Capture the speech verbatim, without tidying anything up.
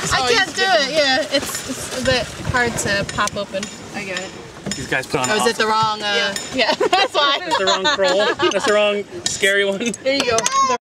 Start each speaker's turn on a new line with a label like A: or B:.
A: I can't do it. Yeah, it's it's a bit hard to pop open. I get it.
B: These guys put on.
A: Or is it the wrong? Uh, yeah. yeah, that's why.
B: That's the wrong troll. That's the wrong scary one.
A: There you go.